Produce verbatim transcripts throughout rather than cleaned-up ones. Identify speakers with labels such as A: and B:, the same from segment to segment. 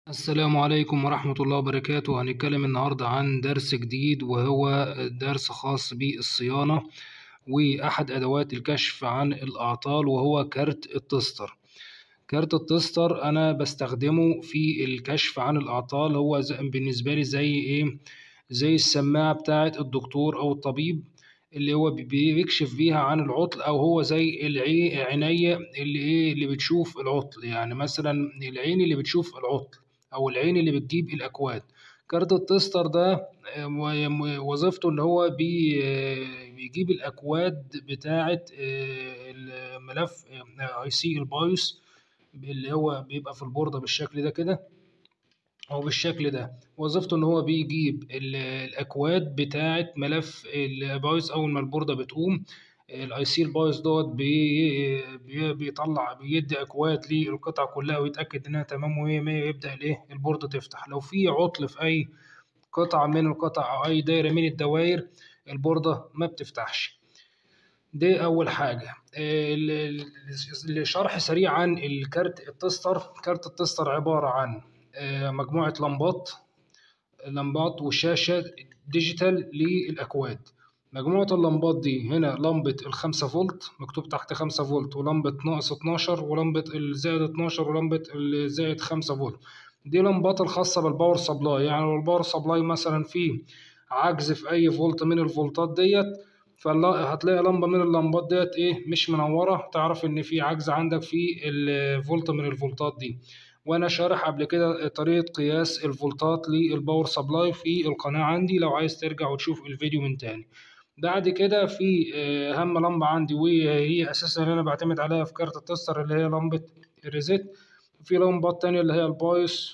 A: السلام عليكم ورحمة الله وبركاته. هنتكلم النهاردة عن درس جديد، وهو درس خاص بالصيانة وأحد أدوات الكشف عن الأعطال، وهو كارت التستر. كارت التستر أنا بستخدمه في الكشف عن الأعطال. هو زي بالنسبة لي زي إيه؟ زي السماعة بتاعة الدكتور أو الطبيب اللي هو بي- بيكشف بيها عن العطل، أو هو زي العي- عينيا اللي إيه اللي بتشوف العطل. يعني مثلا العين اللي بتشوف العطل أو العين اللي بتجيب الأكواد. كارت التستر ده آه، م- وظيفته إن هو بي آه، بيجيب الأكواد بتاعة آه، الملف اي سي البايوس، اللي هو بيبقى في البوردة بالشكل ده كده او بالشكل ده. وظيفته ان هو بيجيب ال- الاكواد بتاعه ملف البايوس. اول ما البورده بتقوم الاي سي البايوس دوت بي بي بيطلع بيدي اكواد للقطع كلها ويتاكد انها تمام ومية مية، يبدا الايه البورده تفتح. لو في عطل في اي قطعه من القطع او اي دايره من الدوائر، البورده ما بتفتحش. دي أول حاجة. ال- ال- الشرح سريع عن الكارت التستر. كارت التستر عبارة عن آه، مجموعة لمبات لمبات وشاشة ديجيتال للأكواد. مجموعة اللمبات دي هنا لمبة الخمسة فولت مكتوب تحت خمسة فولت، ولمبة ناقص اتناشر، ولمبة الزائد اتناشر، ولمبة الزائد خمسة فولت. دي لمبات الخاصة بالباور سبلاي. يعني لو الباور سبلاي مثلا فيه عجز في أي فولت من الفولتات ديت، فهتلاقي لمبة من اللمبات ديت ايه مش منورة، تعرف ان في عجز عندك في الفولت من الفولتات دي. وانا شارح قبل كده طريقة قياس الفولتات للباور سبلاي في القناة عندي، لو عايز ترجع وتشوف الفيديو من تاني. بعد كده في آه، اهم لمبة عندي، وهي اساسا اللي انا بعتمد عليها في كارت التستر، اللي هي لمبة الريزيت. في لمبات تانية اللي هي البايس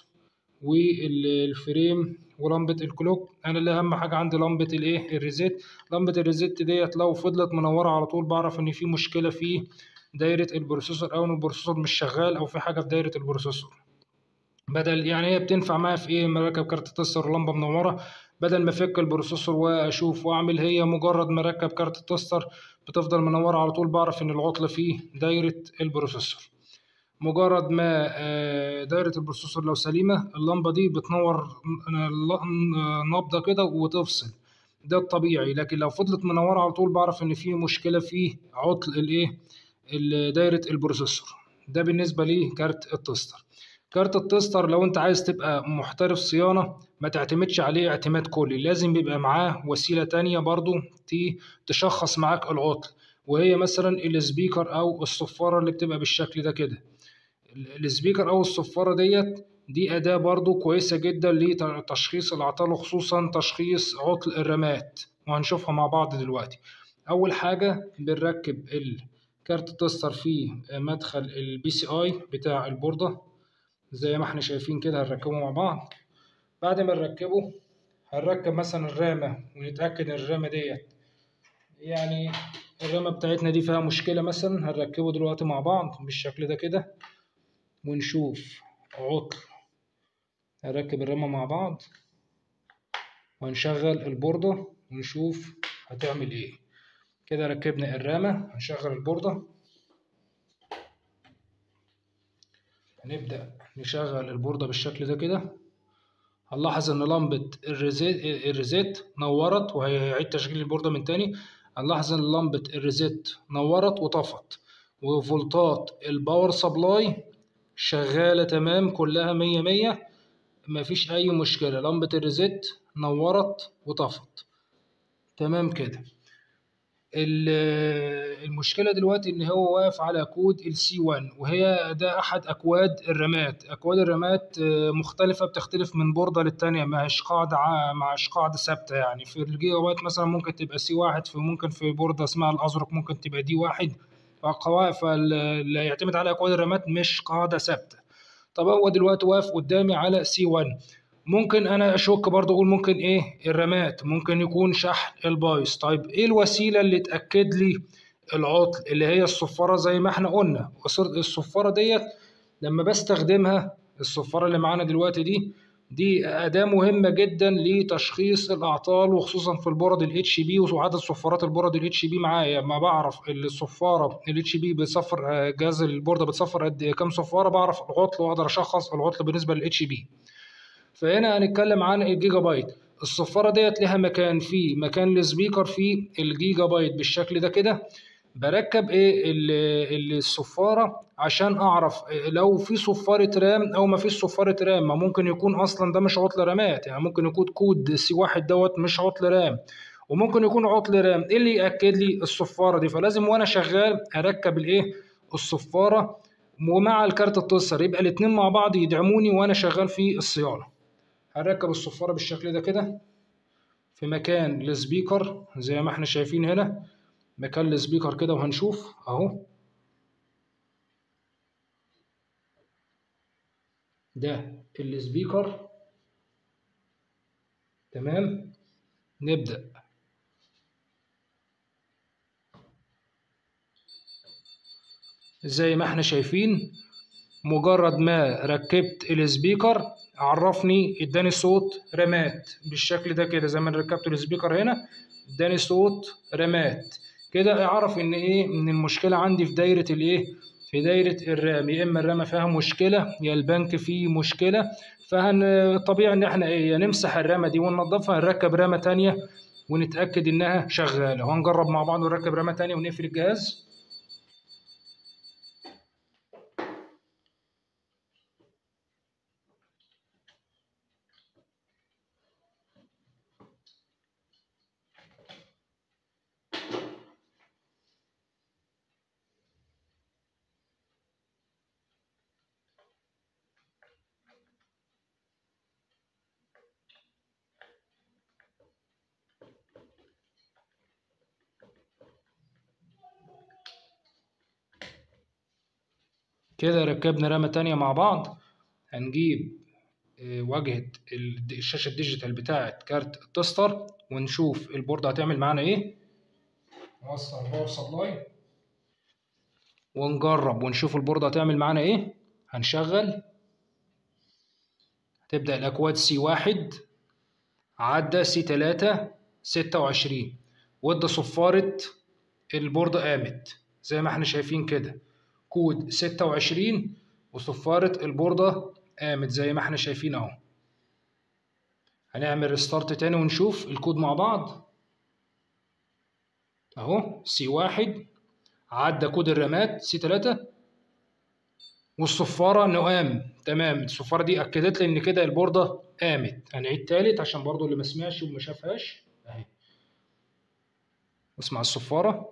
A: والفريم ولمبة الكلوك. انا اللي اهم حاجة عندي لمبة الايه الريزيت. لمبة الريزيت ديت لو فضلت منورة على طول بعرف ان في مشكلة في دايرة البروسيسور، او ان البروسيسور مش شغال، او في حاجة في دايرة البروسيسور. بدل يعني هي بتنفع معايا في ايه؟ مركب كارت تستر ولمبه منوره، بدل ما افك البروسيسور واشوف واعمل، هي مجرد ما اركب كارت التستر بتفضل منوره على طول، بعرف ان العطل فيه دايره البروسيسور. مجرد ما آه، دايره البروسيسور لو سليمه، اللمبه دي بتنور نبضه كده وتفصل. ده الطبيعي. لكن لو فضلت منوره على طول بعرف ان في مشكله في عطل الايه ال- دايره البروسيسور. ده بالنسبه لكارت التستر. كارت التستر لو انت عايز تبقى محترف صيانة، ما تعتمدش عليه اعتماد كلي، لازم يبقى معاه وسيلة تانية برضو ت- تشخص معاك العطل، وهي مثلا السبيكر او الصفارة اللي بتبقى بالشكل ده كده. ال- السبيكر او الصفارة ديت دي أداة برضو كويسة جدا لتشخيص الأعطال، وخصوصا تشخيص عطل الرامات، وهنشوفها مع بعض دلوقتي. أول حاجة بنركب الكارت التستر في مدخل البي سي اي بتاع البوردة، زي ما احنا شايفين كده. هنركبه مع بعض. بعد ما نركبه هنركب مثلا الرامة، ونتأكد ان الرامة ديت يعني الرامة بتاعتنا دي فيها مشكلة مثلا. هنركبه دلوقتي مع بعض بالشكل ده كده ونشوف عطل. هنركب الرامة مع بعض وهنشغل البوردة ونشوف هتعمل ايه. كده ركبنا الرامة، هنشغل البوردة. هنبدأ نشغل البوردة بالشكل ده كده. هنلاحظ ان لمبة الريزيت الريزيت نورت، وهيعيد تشغيل البوردة من تاني. هنلاحظ ان لمبة الريزيت نورت وطفت، وفولتات الباور سبلاي شغالة تمام كلها مية مية، مفيش اي مشكلة. لمبة الريزيت نورت وطفت تمام كده. ال- المشكلة دلوقتي إن هو واقف على كود ال سي واحد، وهي ده أحد أكواد الرامات. أكواد الرامات آه، مختلفة، بتختلف من بوردة للتانية، مش قاعدة ع- مش قاعدة ثابتة. يعني في الجيجا بايت مثلا ممكن تبقى سي واحد، في ممكن في بوردة اسمها الأزرق ممكن تبقى دي واحد. فالقواعد فاللي يعتمد على أكواد الرامات مش قاعدة ثابتة. طب هو دلوقتي واقف قدامي على سي واحد. ممكن انا اشك برضه اقول ممكن ايه الرامات، ممكن يكون شحن البايظ. طيب ايه الوسيله اللي تاكد لي العطل؟ اللي هي الصفاره زي ما احنا قلنا. الصفاره ديت لما بستخدمها، الصفاره اللي معانا دلوقتي دي دي أداة مهمة جدا لتشخيص الأعطال، وخصوصا في البورد ال اتش بي وعدد صفارات البورد ال اتش بي معايا. لما بعرف الصفارة ال اتش بي بتصفر، جهاز البوردة بتصفر قد كام صفارة، بعرف العطل وأقدر أشخص العطل بالنسبة لل اتش بي. فهنا هنتكلم عن الجيجا بايت. الصفارة ديت لها مكان، في مكان السبيكر في الجيجا بايت بالشكل ده كده. بركب ايه الصفاره عشان اعرف لو في صفاره رام او ما فيش صفاره رام. ما ممكن يكون اصلا ده مش عطل رامات، يعني ممكن يكون كود سي واحد دوت مش عطل رام، وممكن يكون عطل رام. ايه اللي ياكد لي الصفاره دي؟ فلازم وانا شغال اركب الايه الصفاره ومع الكارت التوصل، يبقى الاثنين مع بعض يدعموني وانا شغال في الصيانه. هركب الصفاره بالشكل ده كده في مكان السبيكر زي ما احنا شايفين هنا، مكان السبيكر كده، وهنشوف اهو ده السبيكر. تمام، نبدأ. زي ما احنا شايفين مجرد ما ركبت السبيكر عرفني، اداني صوت رامات بالشكل ده كده. زي ما ركبت السبيكر هنا اداني صوت رامات كده. اعرف ان ايه، ان المشكله عندي في دايره الايه في دايره الرام. يا اما الرامه فيها مشكله يا البنك فيه مشكله. فهن طبيعي ان احنا ايه نمسح الرامه دي وننضفها، نركب رامه تانية ونتاكد انها شغاله. وهنجرب مع بعض ونركب رامه تانية ونقفل الجهاز. كده ركبنا رامة تانية مع بعض. هنجيب واجهة الشاشة الديجيتال بتاعة كارت التستر ونشوف البوردة هتعمل معانا ايه. نوصل الباور سبلاي ونجرب ونشوف البوردة هتعمل معانا ايه. هنشغل، هتبدأ الأكواد سي واحد، عدى سي تلاتة ستة وعشرين، وادى صفارة البوردة قامت زي ما احنا شايفين كده، كود ستة وعشرين وصفارة البوردة قامت زي ما احنا شايفين اهو. هنعمل ريستارت تاني ونشوف الكود مع بعض اهو. سي واحد عدى كود الرامات سي تلاتة والصفارة انه قام. تمام، الصفارة دي اكدت لي ان كده البوردة قامت. هنعيد تالت عشان برضو اللي ما سمعش وما شافهاش اهي. اسمع الصفارة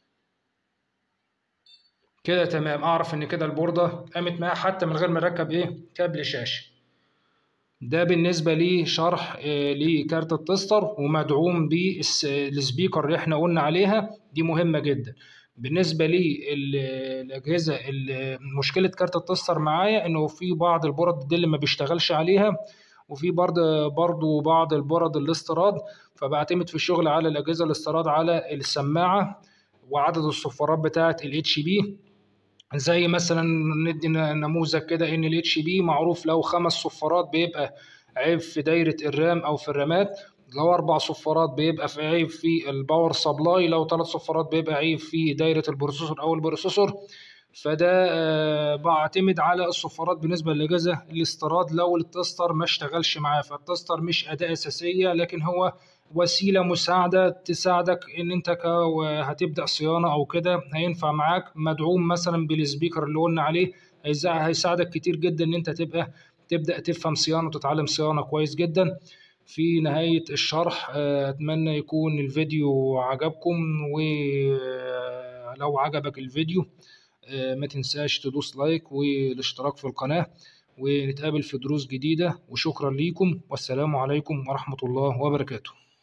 A: كده. تمام، اعرف ان كده البوردة قامت معايا حتى من غير ما اركب ايه كابل شاشة. ده بالنسبة لي شرح لكارت التستر ومدعوم بالسبيكر اللي احنا قلنا عليها، دي مهمة جدا. بالنسبة لي الأجهزة، مشكلة كارت التستر معايا إنه في بعض البورد دي اللي ما بيشتغلش عليها، وفي برضه برضه بعض البورد الاستيراد. فبعتمد في الشغل على الأجهزة الاستيراد على السماعة وعدد الصفارات بتاعة ال اتش بي. زي مثلا ندي نموذج كده ان ال اتش بي معروف لو خمس صفارات بيبقى عيب في دايره الرام او في الرامات، لو اربع صفارات بيبقى في عيب في الباور سبلاي، لو ثلاث صفارات بيبقى عيب في دايره البروسيسور او البروسيسور. فده آه بعتمد على الصفارات بالنسبه للاجهزه الاستيراد لو التستر ما اشتغلش معاه. فالتستر مش اداه اساسيه، لكن هو وسيله مساعده تساعدك ان انت هتبدا صيانه او كده، هينفع معاك. مدعوم مثلا بالسبيكر اللي قلنا عليه، هيساعدك كتير جدا ان انت تبقى تبدا تفهم صيانه وتتعلم صيانه كويس جدا. في نهايه الشرح اتمنى يكون الفيديو عجبكم، ولو عجبك الفيديو ما تنساش تدوس لايك والاشتراك في القناه، ونتقابل في دروس جديده. وشكرا ليكم، والسلام عليكم ورحمه الله وبركاته.